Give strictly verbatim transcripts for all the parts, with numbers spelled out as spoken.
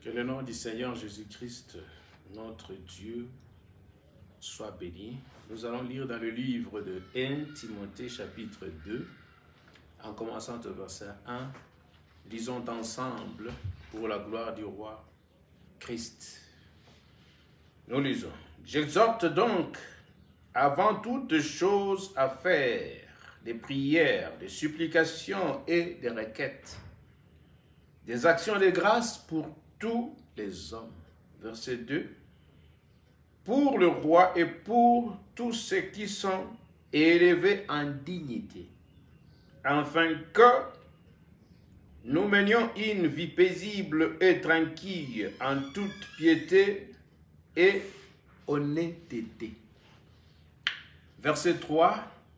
Que le nom du Seigneur Jésus-Christ, notre Dieu, soit béni. Nous allons lire dans le livre de premier Timothée chapitre deux, en commençant au verset un. Lisons ensemble pour la gloire du roi Christ. Nous lisons. J'exhorte donc avant toutes choses à faire des prières, des supplications et des requêtes, des actions de grâce pour tous les hommes. Verset deux. Pour le roi et pour tous ceux qui sont élevés en dignité, afin que nous menions une vie paisible et tranquille en toute piété et honnêteté. Verset trois.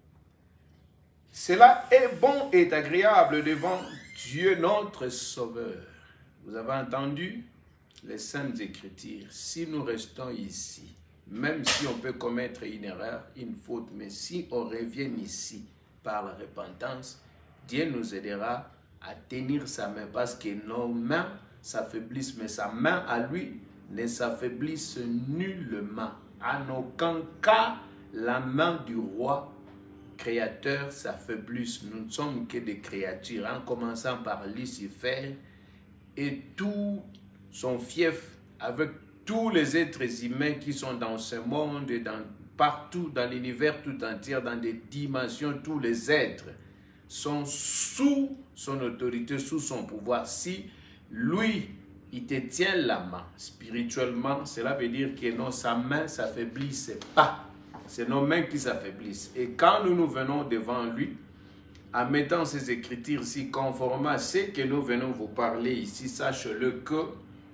Cela est bon et agréable devant Dieu notre Sauveur. Vous avez entendu les Saintes Écritures. Si nous restons ici, même si on peut commettre une erreur, une faute, mais si on revient ici par la repentance, Dieu nous aidera à tenir sa main, parce que nos mains s'affaiblissent, mais sa main à lui ne s'affaiblisse nullement. En aucun cas, la main du roi créateur s'affaiblisse. Nous ne sommes que des créatures, en commençant par Lucifer et tout son fief, avec tous les êtres humains qui sont dans ce monde et dans, partout dans l'univers tout entier, dans des dimensions, tous les êtres sont sous son autorité, sous son pouvoir. Si lui, il te tient la main spirituellement, cela veut dire que non, sa main ne s'affaiblisse pas. C'est nos mains qui s'affaiblissent. Et quand nous nous venons devant lui, en mettant ces écritures ici, conformément à ce que nous venons vous parler ici, sache-le que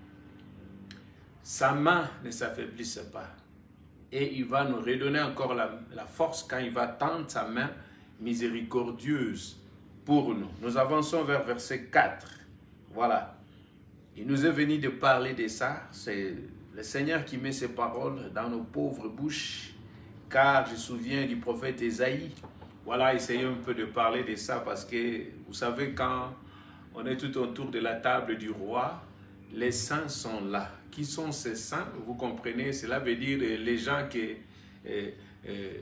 sa main ne s'affaiblisse pas. Et il va nous redonner encore la, la force quand il va tendre sa main miséricordieuse pour nous. Nous avançons vers verset quatre. Voilà. Il nous est venu de parler de ça. C'est le Seigneur qui met ses paroles dans nos pauvres bouches. Car je me souviens du prophète Ésaïe. Voilà, essayons un peu de parler de ça parce que vous savez, quand on est tout autour de la table du roi, les saints sont là. Qui sont ces saints? Vous comprenez? Cela veut dire les gens qui... Euh, euh,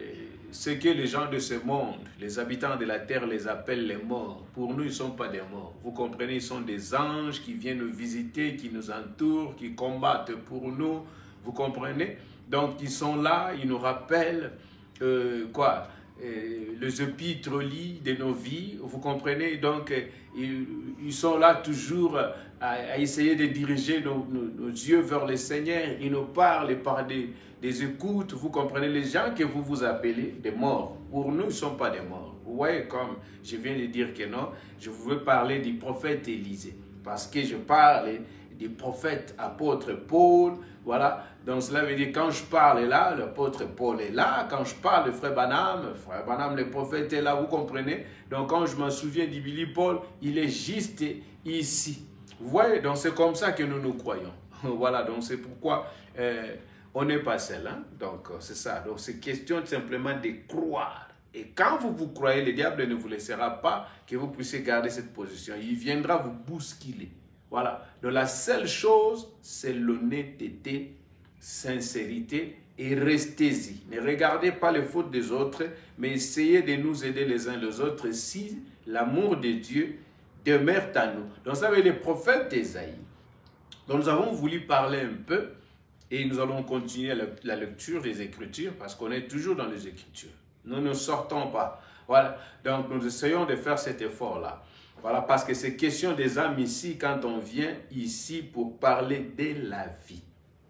ce que les gens de ce monde, les habitants de la terre les appellent les morts. Pour nous, ils ne sont pas des morts. Vous comprenez? Ils sont des anges qui viennent nous visiter, qui nous entourent, qui combattent pour nous. Vous comprenez? Donc, ils sont là, ils nous rappellent euh, quoi euh, les épîtres de nos vies. Vous comprenez? Donc, euh, ils, ils sont là toujours à, à essayer de diriger nos, nos, nos yeux vers le Seigneur. Ils nous parlent par des, des écoutes. Vous comprenez? Les gens que vous vous appelez des morts, pour nous, ils ne sont pas des morts. Vous voyez, comme je viens de dire que non, je veux parler du prophète Élisée. Parce que je parle du prophète apôtre Paul. Voilà. Donc cela veut dire quand je parle là, l'apôtre Paul est là. Quand je parle de frère Branham, frère Branham, le prophète est là, vous comprenez? Donc quand je me souviens du Billy Paul, il est juste ici. Vous voyez? Donc c'est comme ça que nous nous croyons. Voilà, donc c'est pourquoi euh, on n'est pas seul. Hein? Donc c'est ça. Donc c'est question simplement de croire. Et quand vous vous croyez, le diable ne vous laissera pas que vous puissiez garder cette position. Il viendra vous bousculer. Voilà. Donc la seule chose, c'est l'honnêteté, sincérité et restez-y. Ne regardez pas les fautes des autres, mais essayez de nous aider les uns les autres si l'amour de Dieu demeure en nous. Donc ça veut dire le prophète Ésaïe. Donc nous avons voulu parler un peu et nous allons continuer la, la lecture des Écritures parce qu'on est toujours dans les Écritures. Nous ne sortons pas. Voilà. Donc nous essayons de faire cet effort-là. Voilà, parce que c'est question des âmes ici, quand on vient ici pour parler de la vie.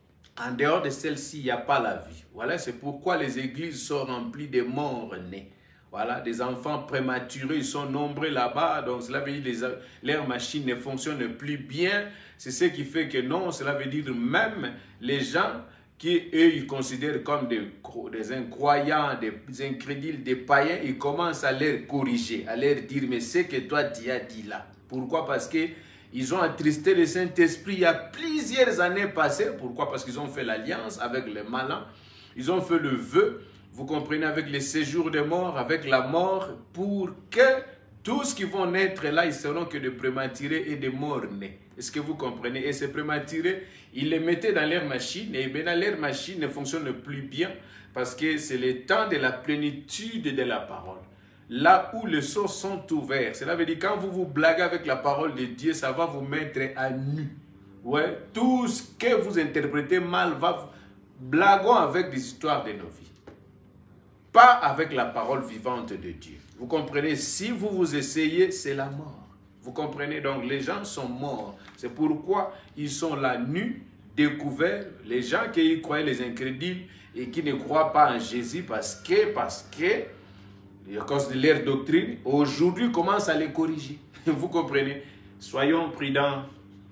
En dehors de celle-ci, il n'y a pas la vie. Voilà, c'est pourquoi les églises sont remplies de morts-nés. Voilà, des enfants prématurés, ils sont nombreux là-bas. Donc, cela veut dire que les, leurs machines ne fonctionnent plus bien. C'est ce qui fait que non, cela veut dire même les gens qui, eux, ils considèrent comme des, des incroyants, des incrédules, des païens, ils commencent à les corriger, à leur dire, mais c'est que toi, tu as dit là. Pourquoi? Parce qu'ils ont attristé le Saint-Esprit il y a plusieurs années passées. Pourquoi? Parce qu'ils ont fait l'alliance avec les malins. Ils ont fait le vœu, vous comprenez, avec les séjours des morts, avec la mort, pour que Tous qui vont naître là, ils seront que de prématurés et de morts-nés. Est-ce que vous comprenez? Et ces prématurés, ils les mettaient dans leur machine et maintenant leur machine ne fonctionne plus bien parce que c'est le temps de la plénitude de la parole. Là où les sources sont ouverts. Cela veut dire quand vous vous blaguez avec la parole de Dieu, ça va vous mettre à nu. Ouais, tout ce que vous interprétez mal va vous... Blaguons avec des histoires de nos vies. Pas avec la parole vivante de Dieu. Vous comprenez? Si vous vous essayez, c'est la mort. Vous comprenez? Donc les gens sont morts. C'est pourquoi ils sont là nus, découverts. Les gens qui y croyaient, les incrédules, et qui ne croient pas en Jésus parce que, parce que, à cause de leur doctrine, aujourd'hui commencent à les corriger. Vous comprenez? Soyons prudents.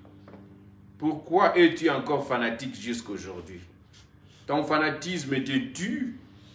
Pourquoi es-tu encore fanatique jusqu'à aujourd'hui? Ton fanatisme te tue.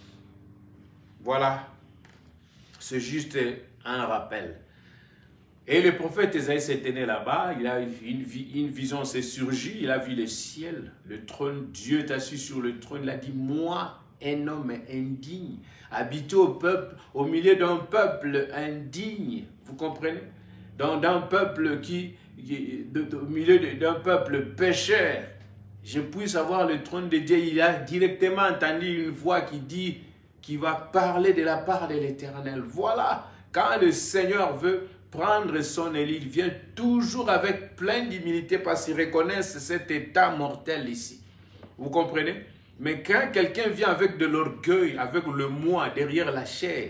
Voilà. C'est juste un rappel. Et le prophète Ésaïe s'est tenu là-bas, il a une, une vision s'est surgie, il a vu le ciel, le trône, Dieu est assis sur le trône, il a dit, moi, un homme indigne, habité au peuple, au milieu d'un peuple indigne, vous comprenez? Dans un peuple qui, qui de, de, au milieu d'un peuple pécheur, je puisse avoir le trône de Dieu. Il a directement entendu une voix qui dit, qui va parler de la part de l'Éternel. Voilà, quand le Seigneur veut prendre son élu, il vient toujours avec plein d'humilité parce qu'il reconnaît cet état mortel ici. Vous comprenez? Mais quand quelqu'un vient avec de l'orgueil, avec le moi derrière la chair,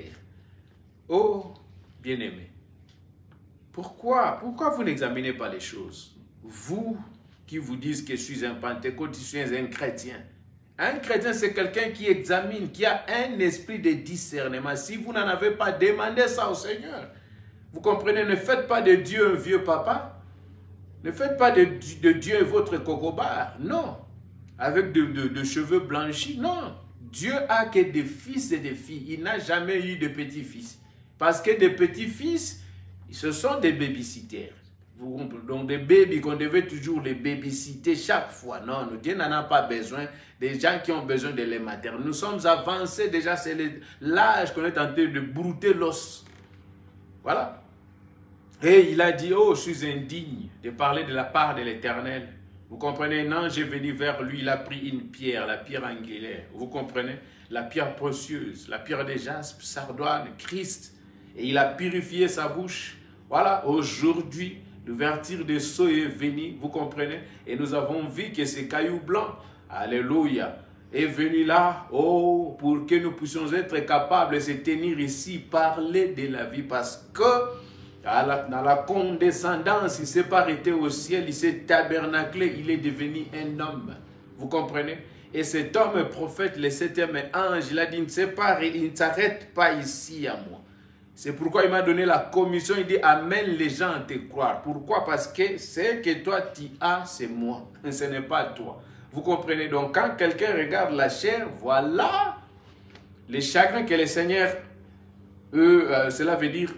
oh, bien-aimé, pourquoi, pourquoi vous n'examinez pas les choses? Vous qui vous dites que je suis un pentecôte, je suis un chrétien. Un chrétien, c'est quelqu'un qui examine, qui a un esprit de discernement. Si vous n'en avez pas, demandez ça au Seigneur. Vous comprenez? Ne faites pas de Dieu un vieux papa. Ne faites pas de, de Dieu votre cocobar. Non. Avec de, de, de cheveux blanchis. Non. Dieu a que des fils et des filles. Il n'a jamais eu de petits-fils. Parce que des petits-fils, ce sont des babysitters. Donc des bébés qu'on devait toujours les babysitter chaque fois. Non, Dieu n'en a pas besoin. Des gens qui ont besoin de les materner. Nous sommes avancés déjà, c'est l'âge qu'on est en train de brouter l'os. Voilà. Et il a dit, oh, je suis indigne de parler de la part de l'Éternel. Vous comprenez? Non, j'ai venu vers lui, il a pris une pierre, la pierre angulaire. Vous comprenez? La pierre précieuse, la pierre de jaspe, sardoine, Christ. Et il a purifié sa bouche. Voilà, aujourd'hui, l'ouverture des sceaux est venue, vous comprenez? Et nous avons vu que ces cailloux blancs, alléluia, est venu là, oh, pour que nous puissions être capables de se tenir ici, parler de la vie, parce que dans la, dans la condescendance, il ne s'est pas arrêté au ciel, il s'est tabernaclé, il est devenu un homme, vous comprenez? Et cet homme prophète, le septième ange, il a dit, il ne s'arrête pas ici à moi. C'est pourquoi il m'a donné la commission, il dit, amène les gens à te croire. Pourquoi? Parce que ce que toi tu as, c'est moi, ce n'est pas toi. Vous comprenez? Donc quand quelqu'un regarde la chair, voilà les chagrins que le Seigneur, eux, euh, cela veut dire,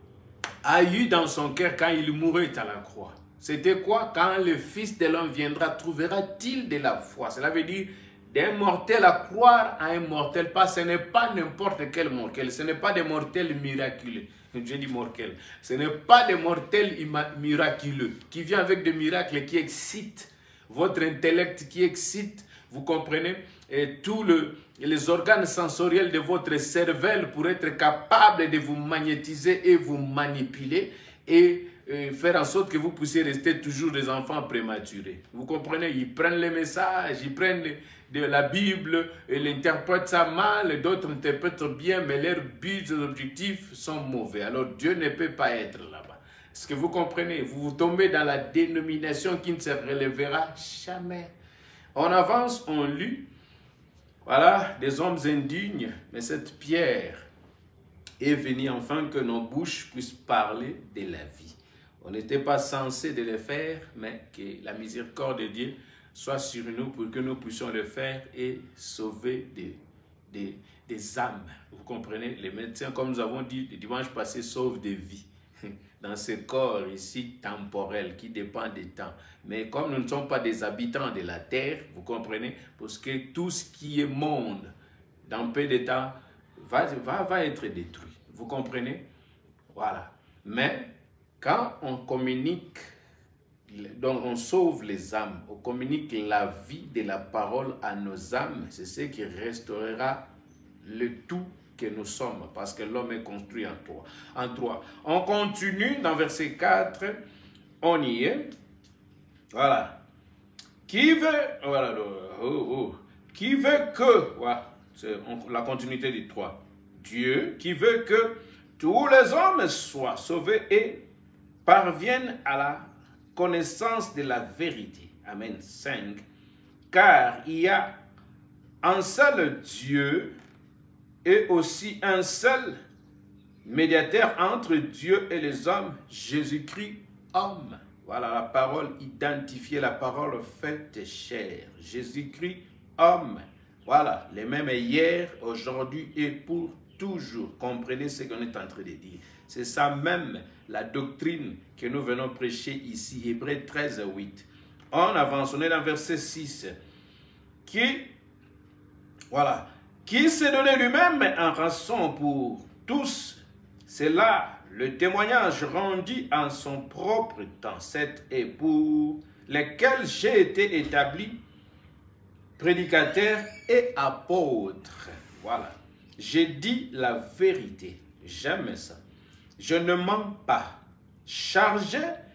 a eu dans son cœur quand il mourait à la croix. C'était quoi? Quand le Fils de l'homme viendra, trouvera-t-il de la foi? Cela veut dire, d'un mortel à croire à un mortel, pas, ce n'est pas n'importe quel mortel, ce n'est pas des mortels miraculeux. Je dis mortel. Ce n'est pas des mortels miraculeux qui viennent avec des miracles qui excitent votre intellect, qui excitent, vous comprenez, et tous le, les organes sensoriels de votre cervelle pour être capable de vous magnétiser et vous manipuler et euh, faire en sorte que vous puissiez rester toujours des enfants prématurés. Vous comprenez? Ils prennent les messages, ils prennent les, de la Bible, et l'interprètent ça mal, d'autres interprètent bien, mais leurs buts et objectifs sont mauvais. Alors Dieu ne peut pas être là-bas. Est-ce que vous comprenez? Vous vous tombez dans la dénomination qui ne se relèvera jamais. On avance, on lit, voilà, des hommes indignes, mais cette pierre est venue enfin que nos bouches puissent parler de la vie. On n'était pas censé de le faire, mais que la miséricorde de Dieu soit sur nous pour que nous puissions le faire et sauver des, des, des âmes. Vous comprenez? Les médecins, comme nous avons dit le dimanche passé, sauvent des vies dans ce corps ici temporel qui dépend des temps. Mais comme nous ne sommes pas des habitants de la terre, vous comprenez? Parce que tout ce qui est monde, dans peu de temps, va, va, va être détruit. Vous comprenez? Voilà. Mais quand on communique, donc on sauve les âmes, on communique la vie de la parole à nos âmes, c'est ce qui restaurera le tout que nous sommes, parce que l'homme est construit en trois. En trois. On continue dans verset quatre, on y est. Voilà. Qui veut, voilà, oh, oh, qui veut que, voilà, c'est la continuité du trois. Dieu qui veut que tous les hommes soient sauvés et parviennent à la connaissance de la vérité. Amen. cinq. Car il y a un seul Dieu et aussi un seul médiateur entre Dieu et les hommes, Jésus-Christ, homme. Voilà la parole identifiée, la parole faite chair. Jésus-Christ, homme. Voilà, les mêmes hier, aujourd'hui et pour toujours. Comprenez ce qu'on est en train de dire. C'est ça même la doctrine que nous venons prêcher ici, Hébreux treize, huit. On avance, on est dans verset six. Qui, voilà, qui s'est donné lui-même en rançon pour tous. C'est là le témoignage rendu en son propre temps. C'est et pour lesquels j'ai été établi prédicateur et apôtre. Voilà. J'ai dit la vérité. J'aime ça. Je ne mens pas. Chargé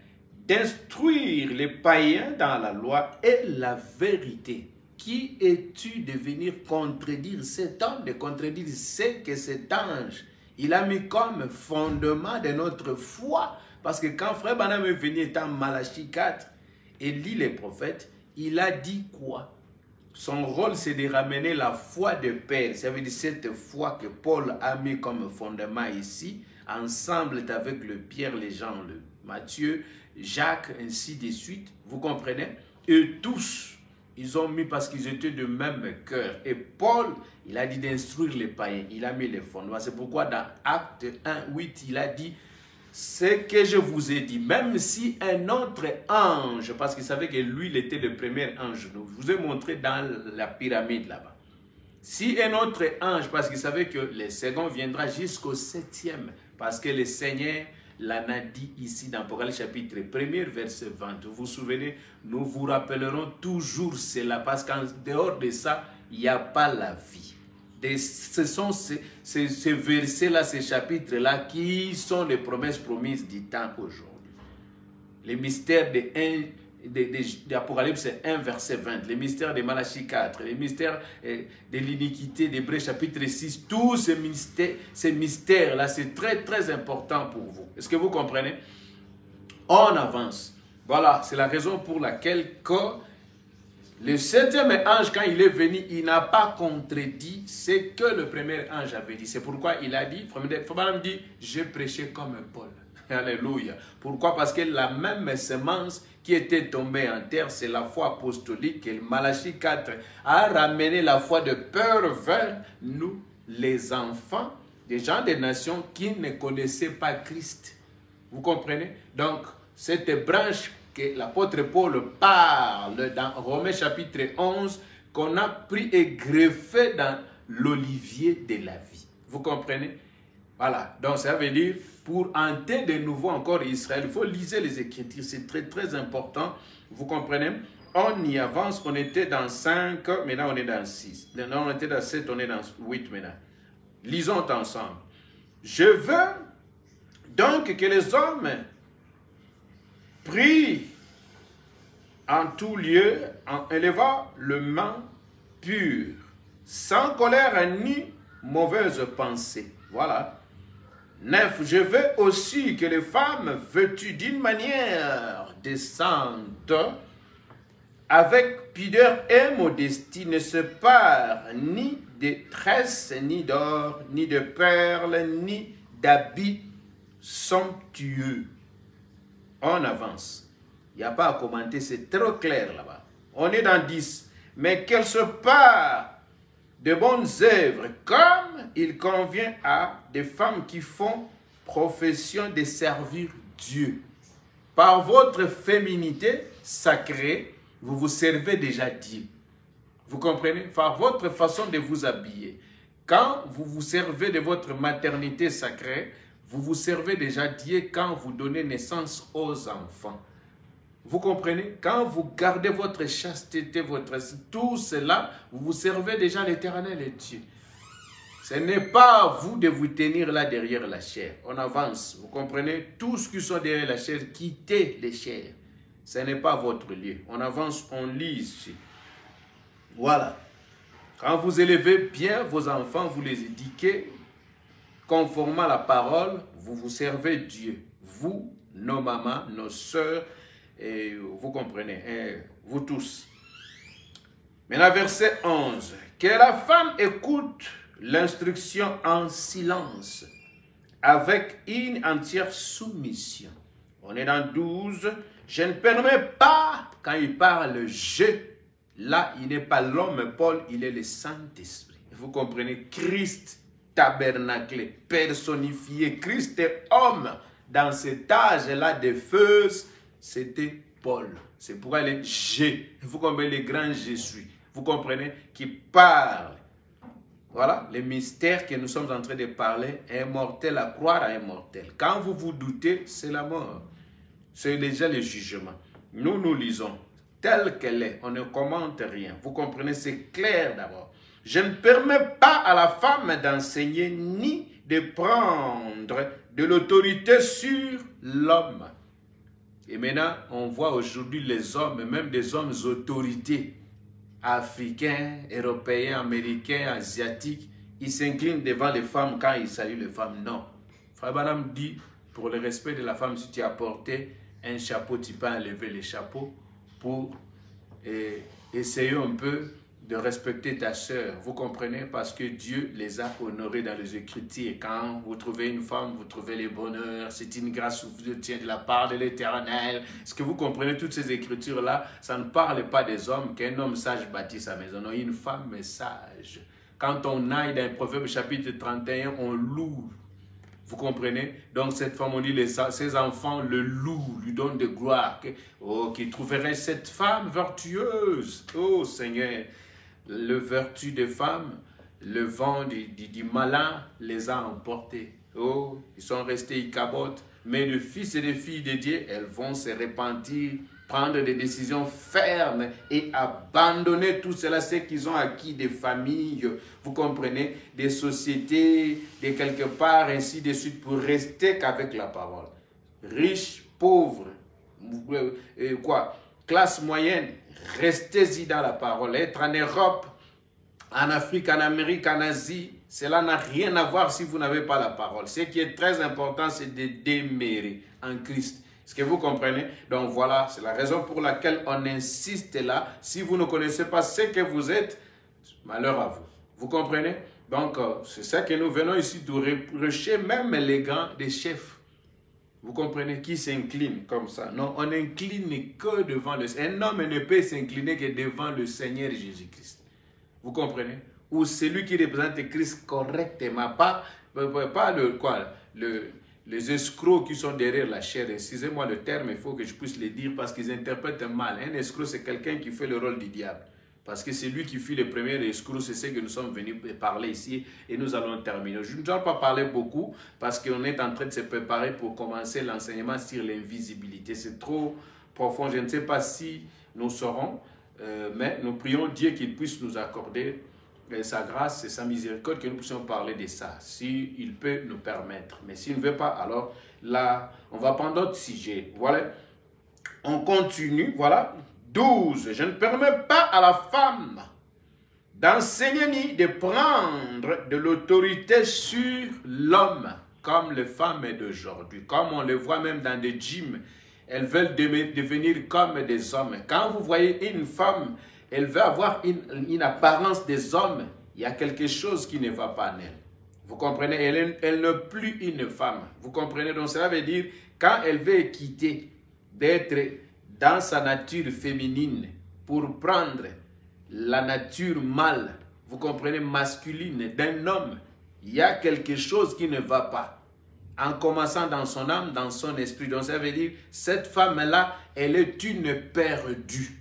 d'instruire les païens dans la loi et la vérité. Qui es-tu de venir contredire cet homme, de contredire ce que cet ange, il a mis comme fondement de notre foi? Parce que quand Frère Branham est venu dans Malachie quatre et lit les prophètes, il a dit quoi? Son rôle, c'est de ramener la foi de Père. Ça veut dire cette foi que Paul a mis comme fondement ici, ensemble avec le Pierre, les Jean, le Matthieu, Jacques, ainsi de suite. Vous comprenez? Et tous, ils ont mis parce qu'ils étaient de même cœur. Et Paul, il a dit d'instruire les païens. Il a mis les fondements. C'est pourquoi dans Acte un, huit, il a dit ce que je vous ai dit. Même si un autre ange, parce qu'il savait que lui, il était le premier ange. Je vous ai montré dans la pyramide là-bas. Si un autre ange, parce qu'il savait que le second viendra jusqu'au septième. Parce que le Seigneur l'en a dit ici dans Apocalypse chapitre un, verset vingt. Vous vous souvenez, nous vous rappellerons toujours cela, parce qu'en dehors de ça, il n'y a pas la vie. Et ce sont ces, ces, ces versets-là, ces chapitres-là, qui sont les promesses promises du temps aujourd'hui. Les mystères de, de, de, de Apocalypse un, verset vingt, les mystères de Malachie quatre, les mystères de l'iniquité d'Hébreux chapitre six, tous ces mystères, ces mystères-là, c'est très très important pour vous. Est-ce que vous comprenez? On avance. Voilà, c'est la raison pour laquelle que le septième ange, quand il est venu, il n'a pas contredit ce que le premier ange avait dit. C'est pourquoi il a dit, Frère dit, j'ai prêché comme Paul. Alléluia. Pourquoi? Parce que la même semence qui était tombée en terre, c'est la foi apostolique. Et Malachie quatre a ramené la foi de peur vers nous, les enfants, des gens des nations qui ne connaissaient pas Christ. Vous comprenez? Donc, cette branche que l'apôtre Paul parle dans Romains chapitre onze, qu'on a pris et greffé dans l'olivier de la vie. Vous comprenez? Voilà, donc ça veut dire, pour hanter de nouveau encore Israël, il faut lire les Écritures, c'est très très important, vous comprenez? On y avance, on était dans cinq, maintenant on est dans six, non, on était dans sept, on est dans huit maintenant. Lisons ensemble. Je veux donc que les hommes prient en tout lieu en élevant le main pur, sans colère ni mauvaise pensée. Voilà. Neuf, je veux aussi que les femmes vêtues d'une manière décente, avec pudeur et modestie, ne se parent ni de tresses, ni d'or, ni de perles, ni d'habits somptueux. On avance. Il n'y a pas à commenter, c'est trop clair là-bas. On est dans dix. Mais qu'elle se parent de bonnes œuvres, comme il convient à des femmes qui font profession de servir Dieu. Par votre féminité sacrée, vous vous servez déjà Dieu. Vous comprenez? Par votre façon de vous habiller. Quand vous vous servez de votre maternité sacrée, vous vous servez déjà Dieu quand vous donnez naissance aux enfants. Vous comprenez? Quand vous gardez votre chasteté, votre tout cela, vous vous servez déjà l'Éternel et Dieu. Ce n'est pas à vous de vous tenir là derrière la chair. On avance, vous comprenez? Tous ceux qui sont derrière la chair, quittez les chairs. Ce n'est pas votre lieu. On avance, on lit ici. Voilà. Quand vous élevez bien vos enfants, vous les éduquez conformément à la parole, vous vous servez Dieu. Vous, nos mamans, nos sœurs, et vous comprenez, et vous tous. Maintenant, verset onze. Que la femme écoute l'instruction en silence, avec une entière soumission. On est dans douze. Je ne permets pas, quand il parle je, là, il n'est pas l'homme Paul, il est le Saint-Esprit. Vous comprenez, Christ tabernaclé, personnifié. Christ est homme. Dans cet âge-là de feu, c'était Paul. C'est pourquoi il est je. Vous comprenez, le grand je suis. Vous comprenez, qui parle. Voilà, le mystère que nous sommes en train de parler, un mortel à croire à un mortel. Quand vous vous doutez, c'est la mort. C'est déjà le jugement. Nous, nous lisons telle qu'elle est. On ne commente rien. Vous comprenez, c'est clair d'abord. Je ne permets pas à la femme d'enseigner ni de prendre de l'autorité sur l'homme. Et maintenant, on voit aujourd'hui les hommes, même des hommes autorités, africains, européens, américains, asiatiques, ils s'inclinent devant les femmes quand ils saluent les femmes. Non. Frère Branham dit, pour le respect de la femme, si tu as porté un chapeau, tu peux enlever le chapeau pour eh, essayer un peu de respecter ta sœur. Vous comprenez? Parce que Dieu les a honorés dans les Écritures. Quand vous trouvez une femme, vous trouvez le bonheur. C'est une grâce qui vous tient de la part de l'Éternel. Est-ce que vous comprenez toutes ces Écritures-là? Ça ne parle pas des hommes qu'un homme sage bâtit sa maison. Non, une femme sage. Quand on aille dans le Proverbe chapitre trente et un, on loue. Vous comprenez? Donc cette femme, on dit, les, ses enfants le louent, lui donnent de gloire. Oh, qui trouverait cette femme vertueuse. Oh Seigneur, le vertu des femmes, le vent du, du, du malin les a emportés. Oh, ils sont restés, ils cabotent. Mais les fils et les filles de Dieu, elles vont se repentir, prendre des décisions fermes et abandonner tout cela, ce qu'ils ont acquis des familles, vous comprenez, des sociétés, de quelque part, ainsi de suite, pour rester qu'avec la parole. Riches, pauvres, euh, quoi, classe moyenne, restez-y dans la parole. Être en Europe, en Afrique, en Amérique, en Asie, cela n'a rien à voir si vous n'avez pas la parole. Ce qui est très important, c'est de demeurer en Christ. Est-ce que vous comprenez? Donc voilà, c'est la raison pour laquelle on insiste là. Si vous ne connaissez pas ce que vous êtes, malheur à vous. Vous comprenez? Donc c'est ça que nous venons ici de reprocher même les grands des chefs. Vous comprenez, qui s'incline comme ça? Non, on n'incline que devant le Seigneur. Un homme ne peut s'incliner que devant le Seigneur Jésus-Christ. Vous comprenez? Ou celui qui représente Christ correctement, pas, pas le, quoi, le, les escrocs qui sont derrière la chair. Excusez-moi le terme, il faut que je puisse le dire parce qu'ils interprètent mal. Un escroc, c'est quelqu'un qui fait le rôle du diable. Parce que c'est lui qui fut le premier escroc, c'est ce que nous sommes venus parler ici et nous allons terminer. Je ne dois pas parler beaucoup parce qu'on est en train de se préparer pour commencer l'enseignement sur l'invisibilité. C'est trop profond, je ne sais pas si nous saurons, euh, mais nous prions Dieu qu'il puisse nous accorder euh, sa grâce et sa miséricorde, que nous puissions parler de ça, s'il peut nous permettre. Mais s'il ne veut pas, alors là, on va prendre d'autres sujets. Voilà, on continue, voilà. douze. Je ne permets pas à la femme d'enseigner ni de prendre de l'autorité sur l'homme, comme les femmes d'aujourd'hui, comme on le voit même dans des gyms. Elles veulent devenir comme des hommes. Quand vous voyez une femme, elle veut avoir une, une apparence des hommes, il y a quelque chose qui ne va pas en elle. Vous comprenez? Elle, elle n'est plus une femme. Vous comprenez? Donc cela veut dire, quand elle veut quitter d'être dans sa nature féminine pour prendre la nature mâle, vous comprenez, masculine d'un homme, il y a quelque chose qui ne va pas. En commençant dans son âme, dans son esprit. Donc ça veut dire, cette femme-là, elle est une perdue.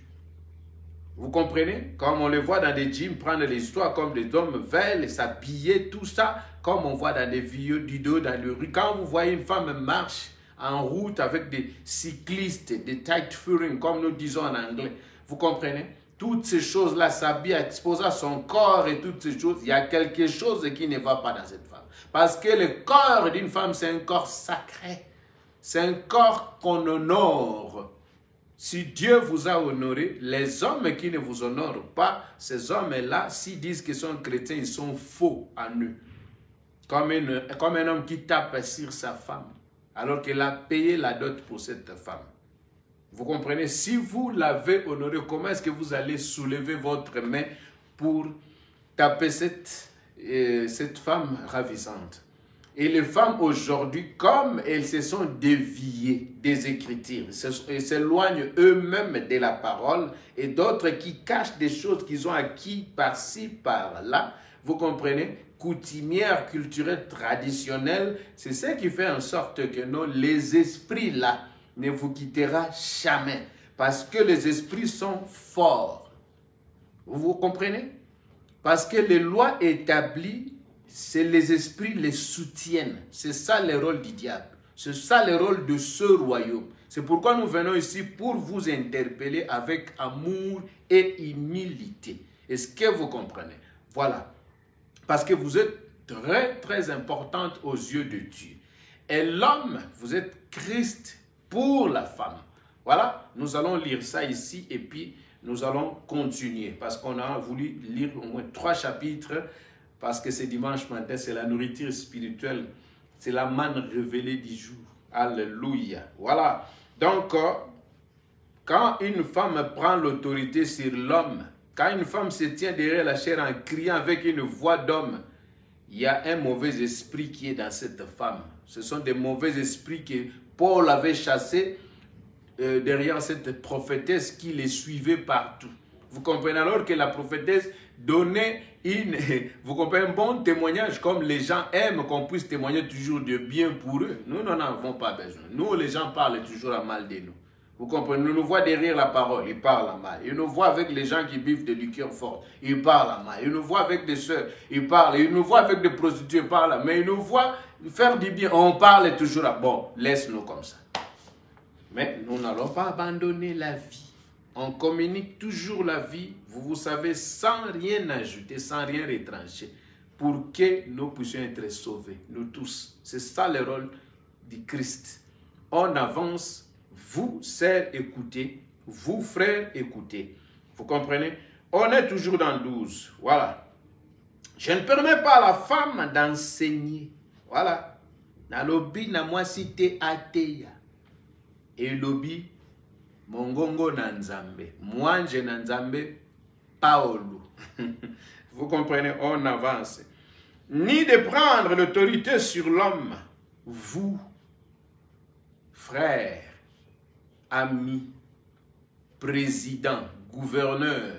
Vous comprenez? Comme on le voit dans des gyms, prendre les histoires comme des hommes veulent s'habiller, tout ça, comme on voit dans des vidéos dans les rues. Quand vous voyez une femme marche en route avec des cyclistes, des tight furring, comme nous disons en anglais, vous comprenez? Toutes ces choses-là, s'habiller, exposer son corps et toutes ces choses, il y a quelque chose qui ne va pas dans cette femme. Parce que le corps d'une femme, c'est un corps sacré. C'est un corps qu'on honore. Si Dieu vous a honoré, les hommes qui ne vous honorent pas, ces hommes-là, s'ils disent qu'ils sont chrétiens, ils sont faux en eux. Comme, une, comme un homme qui tape sur sa femme, alors qu'il a payé la dot pour cette femme. Vous comprenez? Si vous l'avez honoré, comment est-ce que vous allez soulever votre main pour taper cette, euh, cette femme ravissante? Et les femmes aujourd'hui, comme elles se sont déviées des Écritures, elles s'éloignent eux-mêmes de la parole, et d'autres qui cachent des choses qu'ils ont acquis par-ci, par-là, vous comprenez? Coutumières, culturelles, traditionnelles, c'est ce qui fait en sorte que non, les esprits-là ne vous quittera jamais, parce que les esprits sont forts. Vous comprenez? Parce que les lois établies, c'est les esprits les soutiennent. C'est ça le rôle du diable. C'est ça le rôle de ce royaume. C'est pourquoi nous venons ici pour vous interpeller avec amour et humilité. Est-ce que vous comprenez? Voilà. Parce que vous êtes très, très importante aux yeux de Dieu. Et l'homme, vous êtes Christ pour la femme. Voilà, nous allons lire ça ici et puis nous allons continuer. Parce qu'on a voulu lire au moins trois chapitres. Parce que c'est dimanche matin, c'est la nourriture spirituelle. C'est la manne révélée du jour. Alléluia. Voilà. Donc, quand une femme prend l'autorité sur l'homme, quand une femme se tient derrière la chair en criant avec une voix d'homme, il y a un mauvais esprit qui est dans cette femme. Ce sont des mauvais esprits que Paul avait chassés euh, derrière cette prophétesse qui les suivait partout. Vous comprenez? Alors que la prophétesse donnait une, vous comprenez, un bon témoignage, comme les gens aiment qu'on puisse témoigner toujours de bien pour eux. Nous n'en avons pas besoin. Nous, les gens parlent toujours à mal de nous. Vous comprenez? Nous nous voient derrière la parole, ils parlent à mal. Ils nous voient avec les gens qui vivent de liqueurs fortes, ils parlent à mal. Ils nous voient avec des sœurs, ils parlent. Ils nous voient avec des prostituées, ils parlent. Mais ils nous voient faire du bien, on parle toujours à bon. Laisse-nous comme ça. Mais nous n'allons pas abandonner la vie. On communique toujours la vie, vous, vous savez, sans rien ajouter, sans rien retrancher, pour que nous puissions être sauvés, nous tous. C'est ça le rôle du Christ. On avance, vous, sœurs, écoutez, vous, frères, écoutez. Vous comprenez? On est toujours dans douze. Voilà. Je ne permets pas à la femme d'enseigner. Voilà. Na lobi na moi cité ateya. Et lobi mongongo na nzambe. Mwanje na nzambe Paolo. Vous comprenez? On avance. Ni de prendre l'autorité sur l'homme. Vous, frères, amis, président, gouverneur,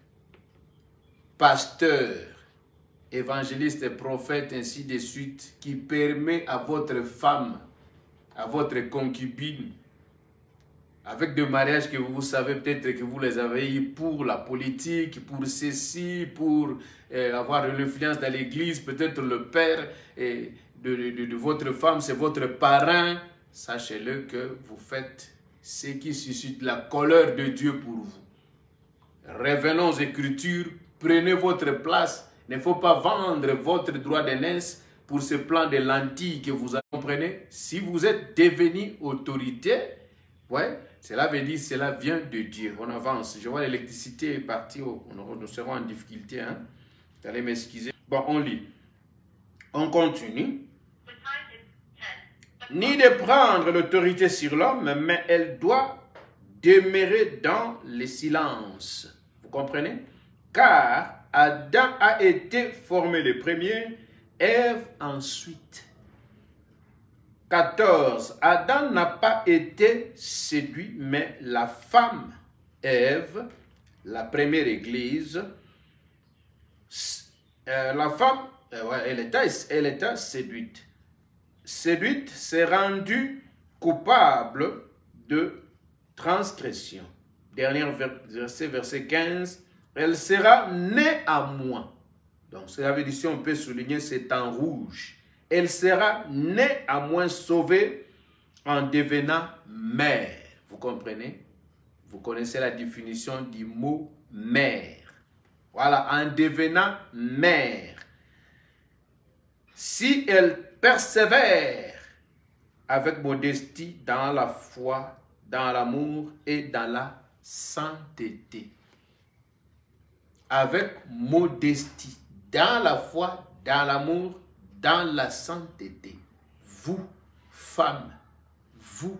pasteur, évangéliste, prophète, ainsi de suite, qui permet à votre femme, à votre concubine, avec des mariages que vous savez peut-être que vous les avez eu pour la politique, pour ceci, pour euh, avoir une influence dans l'église, peut-être le père euh, de, de, de votre femme, c'est votre parrain. Sachez-le que vous faites ce qui suscite la colère de Dieu pour vous. Revenons aux Écritures, prenez votre place. Il ne faut pas vendre votre droit d'aînesse pour ce plan de lentilles que vous comprenez. Si vous êtes devenu autorité, ouais, cela veut dire cela vient de Dieu. On avance. Je vois l'électricité est partie. Oh, on, nous serons en difficulté. Hein? Vous allez m'excuser. Bon, on lit. On continue. Ni de prendre l'autorité sur l'homme, mais elle doit demeurer dans le silence. Vous comprenez? Car Adam a été formé le premier, Ève ensuite. quatorze. Adam n'a pas été séduit, mais la femme, Ève, la première église, euh, la femme, euh, ouais, elle, était, elle était séduite. Séduite s'est rendue coupable de transgression. Dernier verset, verset quinze. Elle sera née à moi. Donc, ça veut dire, si on peut souligner, c'est en rouge. Elle sera néanmoins sauvée en devenant mère. Vous comprenez? Vous connaissez la définition du mot mère. Voilà, en devenant mère. Si elle persévère avec modestie dans la foi, dans l'amour et dans la sainteté. Avec modestie, dans la foi, dans l'amour, dans la sainteté. Vous, femmes, vous,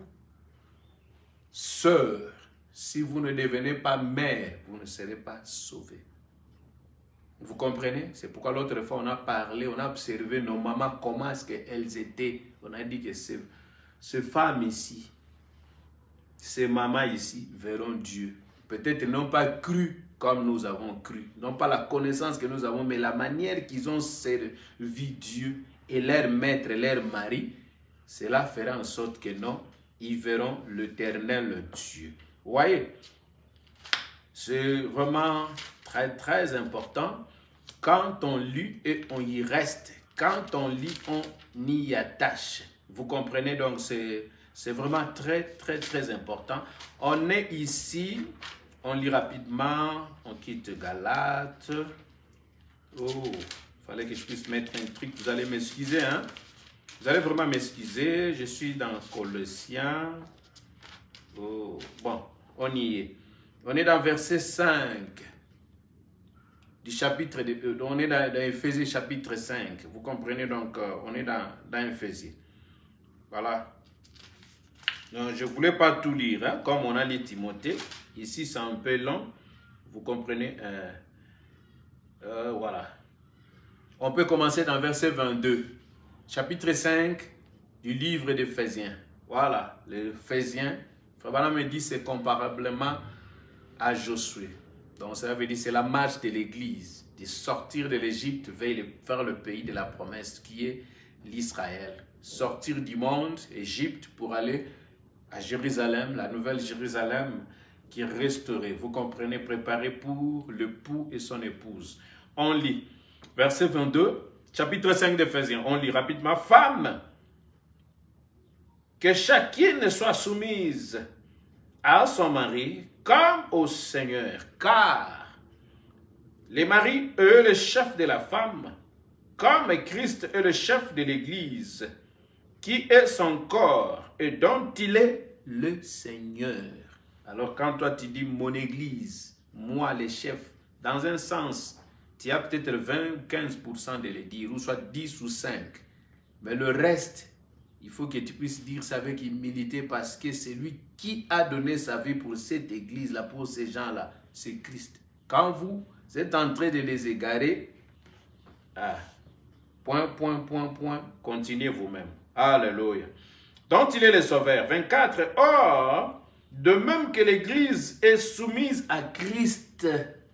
sœurs, si vous ne devenez pas mère, vous ne serez pas sauvés. Vous comprenez? C'est pourquoi l'autre fois, on a parlé, on a observé nos mamans, comment est-ce qu'elles étaient. On a dit que ces, ces femmes ici, ces mamans ici, verront Dieu. Peut-être n'ont pas cru comme nous avons cru. Non pas la connaissance que nous avons, mais la manière qu'ils ont servi Dieu et leur maître, leur mari, cela fera en sorte que non, ils verront l'Éternel Dieu. Vous voyez? C'est vraiment très, très important. Quand on lit et on y reste, quand on lit, on y attache. Vous comprenez? Donc, c'est vraiment très, très, très important. On est ici, on lit rapidement, on quitte Galates. Oh, il fallait que je puisse mettre un truc. Vous allez m'excuser, hein? Vous allez vraiment m'excuser. Je suis dans Colossiens. Oh, bon, on y est. On est dans verset cinq. Du chapitre, de, on est dans, dans Éphésiens chapitre cinq. Vous comprenez donc, euh, on est dans, dans Éphésiens. Voilà. Donc, je ne voulais pas tout lire, hein, comme on a lu Timothée. Ici, c'est un peu long. Vous comprenez? euh, euh, Voilà. On peut commencer dans verset vingt-deux. Chapitre cinq du livre d'Éphésiens. Voilà, l'Éphésiens. Frère me dit c'est comparablement à Josué. Donc ça veut dire c'est la marche de l'Église, de sortir de l'Égypte vers le pays de la promesse qui est l'Israël. Sortir du monde, Égypte, pour aller à Jérusalem, la nouvelle Jérusalem qui est restaurée. Vous comprenez, préparée pour l'époux et son épouse. On lit verset vingt-deux, chapitre cinq d'Éphésiens. On lit rapidement. Femmes, que chacune soit soumise à son mari comme au Seigneur, car les maris, eux, le chef de la femme, comme Christ est le chef de l'Église, qui est son corps et dont il est le Seigneur. Alors quand toi tu dis mon Église, moi le chef, dans un sens, tu as peut-être vingt ou quinze pour cent de le dire, ou soit dix ou cinq, mais le reste, il faut que tu puisses dire ça avec humilité parce que c'est lui qui a donné sa vie pour cette église-là, pour ces gens-là. C'est Christ. Quand vous êtes en train de les égarer, ah, point, point, point, point, continuez vous-même. Alléluia. Dont il est le sauveur. vingt-quatre. Or, de même que l'église est soumise à Christ,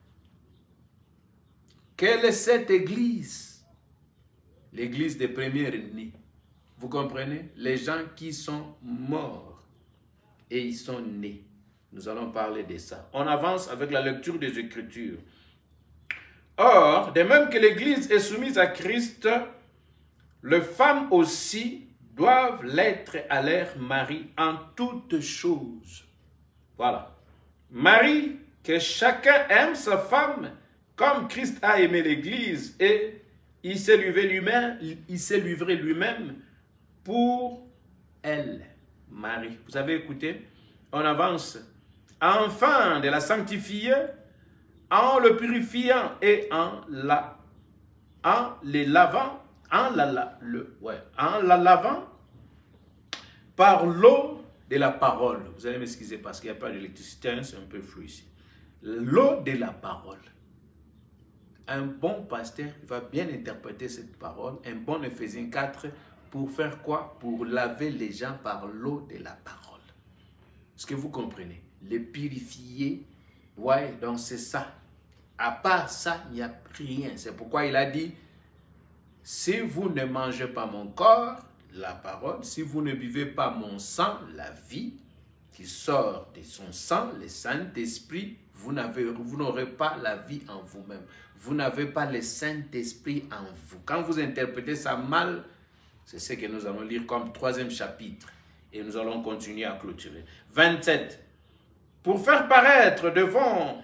quelle est cette église? L'église des premiers-nés. Vous comprenez? Les gens qui sont morts et ils sont nés. Nous allons parler de ça. On avance avec la lecture des Écritures. Or, de même que l'Église est soumise à Christ, les femmes aussi doivent l'être à leur mari en toutes choses. Voilà. Mari, que chacun aime sa femme comme Christ a aimé l'Église et il s'est livré lui-même, il s'est livré lui-même pour elle, Marie. Vous avez écouté? On avance. Enfin, de la sanctifier, en le purifiant et en la, en les lavant, en la, la, le, ouais, en la lavant par l'eau de la parole. Vous allez m'excuser parce qu'il n'y a pas d'électricité, hein, c'est un peu flou ici. L'eau de la parole. Un bon pasteur va bien interpréter cette parole. Un bon Éphésiens quatre. Pour faire quoi? Pour laver les gens par l'eau de la parole. Est-ce que vous comprenez? Les purifier. Ouais, donc c'est ça. À part ça, il n'y a rien. C'est pourquoi il a dit, si vous ne mangez pas mon corps, la parole, si vous ne buvez pas mon sang, la vie, qui sort de son sang, le Saint-Esprit, vous n'aurez pas la vie en vous-même. Vous n'avez pas le Saint-Esprit en vous. Quand vous interprétez ça mal, c'est ce que nous allons lire comme troisième chapitre. Et nous allons continuer à clôturer. vingt-sept. Pour faire paraître devant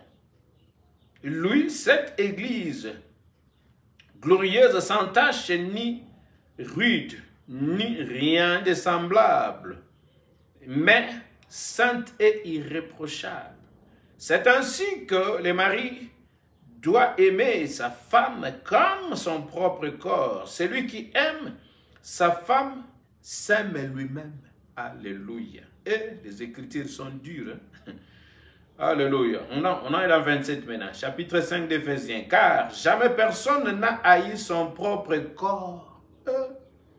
lui cette église glorieuse, sans tache, ni rude, ni rien de semblable, mais sainte et irréprochable. C'est ainsi que le mari doit aimer sa femme comme son propre corps. Celui qui aime sa femme s'aime lui-même. Alléluia. Et les Écritures sont dures. Hein? Alléluia. On en, on en est dans vingt-sept maintenant. Chapitre cinq d'Éphésiens. Car jamais personne n'a haï son propre corps. Euh,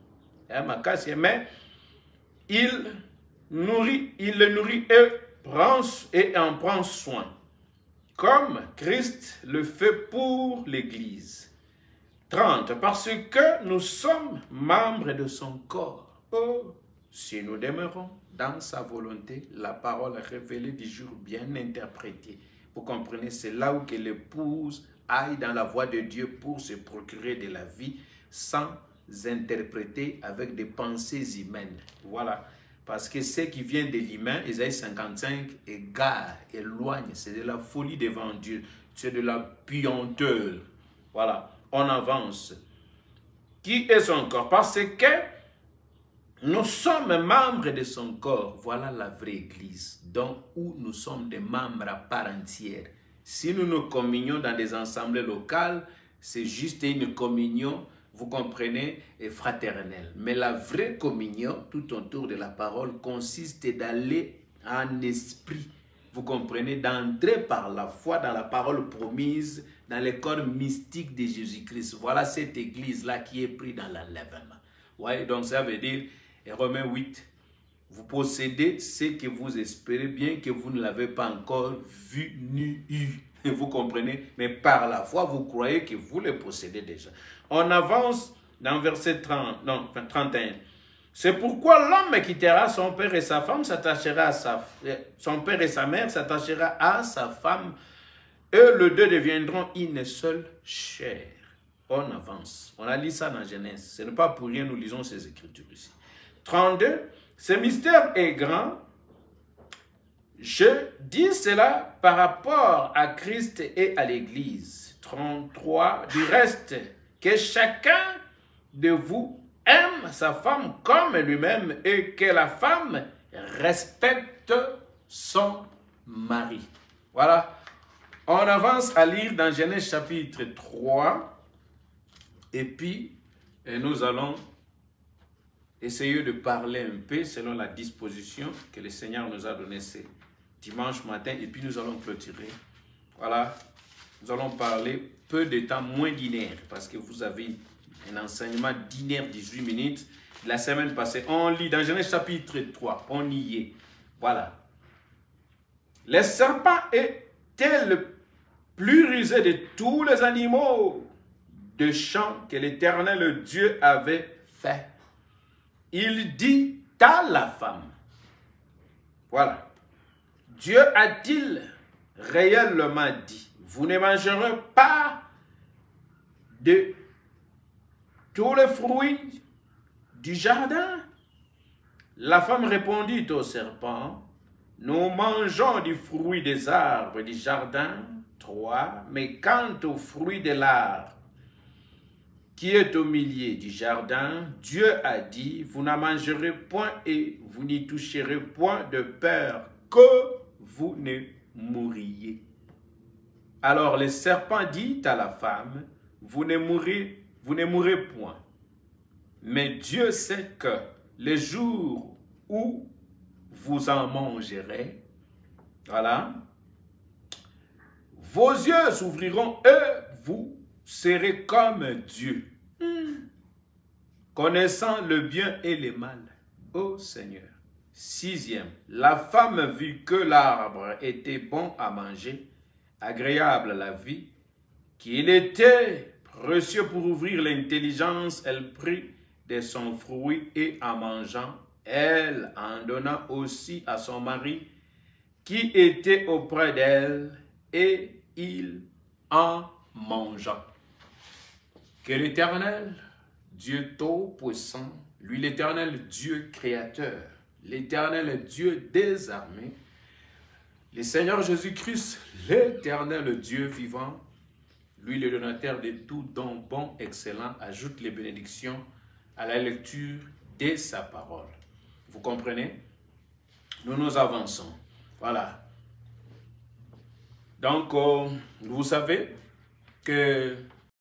mais il nourrit, il le nourrit et, prend, et en prend soin. Comme Christ le fait pour l'Église. trente. Parce que nous sommes membres de son corps. Oh, si nous demeurons dans sa volonté, la parole révélée du jour bien interprétée. Vous comprenez, c'est là où que l'épouse aille dans la voie de Dieu pour se procurer de la vie sans interpréter avec des pensées humaines. Voilà. Parce que ce qui vient de l'humain, Isaïe cinquante-cinq, égare, éloigne. C'est de la folie devant Dieu. C'est de la puanteur. Voilà. On avance. Qui est son corps? Parce que nous sommes membres de son corps. Voilà la vraie église. Donc, où nous sommes des membres à part entière. Si nous nous communions dans des assemblées locales, c'est juste une communion, vous comprenez, et fraternelle. Mais la vraie communion, tout autour de la parole, consiste d'aller en esprit. Vous comprenez, d'entrer par la foi dans la parole promise, dans le corps mystique de Jésus-Christ. Voilà cette église-là qui est prise dans l'enlèvement. Ouais, donc ça veut dire, et Romains huit, vous possédez ce que vous espérez, bien que vous ne l'avez pas encore vu ni eu. Vous comprenez? Mais par la foi, vous croyez que vous le possédez déjà. On avance dans verset trente, non, trente et un. C'est pourquoi l'homme quittera son père et sa femme, s'attachera à sa, son père et sa mère s'attachera à sa femme. Eux, les deux deviendront une seule chair. On avance. On a lu ça dans Genèse. Ce n'est pas pour rien nous lisons ces écritures ici. trente-deux. Ce mystère est grand. Je dis cela par rapport à Christ et à l'Église. trente-trois. Du reste, que chacun de vous aime sa femme comme lui-même et que la femme respecte son mari. Voilà. On avance à lire dans Genèse chapitre trois. Et puis, et nous allons essayer de parler un peu selon la disposition que le Seigneur nous a donnée ce dimanche matin. Et puis, nous allons clôturer. Voilà. Nous allons parler peu de temps, moins d'une heure. Parce que vous avez un enseignement d'une heure, dix-huit minutes. La semaine passée, on lit dans Genèse chapitre trois. On y est. Voilà. Le serpent était le plus rusé de tous les animaux de champ que l'Éternel Dieu avait fait. Il dit à la femme. Voilà. Dieu a-t-il réellement dit, vous ne mangerez pas de tous les fruits du jardin? La femme répondit au serpent, nous mangeons du fruit des arbres du jardin, trois, mais quant au fruit de l'arbre qui est au milieu du jardin, Dieu a dit, vous n'en mangerez point et vous n'y toucherez point de peur que vous ne mouriez. Alors le serpent dit à la femme, vous ne mourrez, vous ne mourrez point. Mais Dieu sait que le jour où vous en mangerez, voilà, vos yeux s'ouvriront et vous serez comme Dieu, hmm. connaissant le bien et le mal. Ô Seigneur. Sixième, la femme vit que l'arbre était bon à manger, agréable à la vie, qu'il était précieux pour ouvrir l'intelligence, elle prit de son fruit et en mangeant, Elle en donna aussi à son mari qui était auprès d'elle, et il en mangea. Que l'Éternel, Dieu Tout-Puissant, lui l'Éternel Dieu Créateur, l'Éternel Dieu des armées, le Seigneur Jésus-Christ, l'Éternel Dieu vivant, lui le donateur de tout don bon, excellent, ajoute les bénédictions à la lecture de sa parole. Vous comprenez? Nous nous avançons. Voilà. Donc, euh, vous savez que